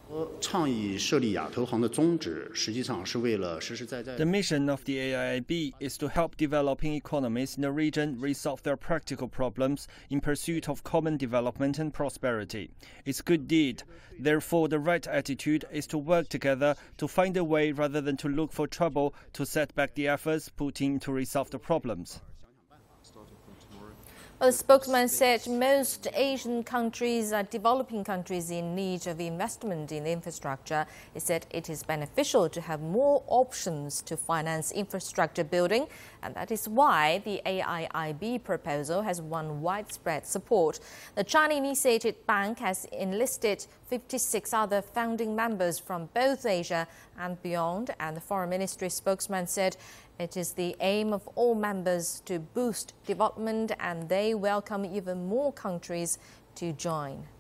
The mission of the AIIB is to help developing economies in the region resolve their practical problems in pursuit of common development and prosperity. It's a good deed. Therefore, the right attitude is to work together to find a way rather than to look for trouble to set back the efforts put in to resolve the problems. Well, the spokesman said most Asian countries are developing countries in need of investment in infrastructure. He said it is beneficial to have more options to finance infrastructure building, and that is why the AIIB proposal has won widespread support. The China-initiated bank has enlisted 56 other founding members from both Asia and beyond, and the Foreign Ministry spokesman said it is the aim of all members to boost development, and they welcome even more countries to join.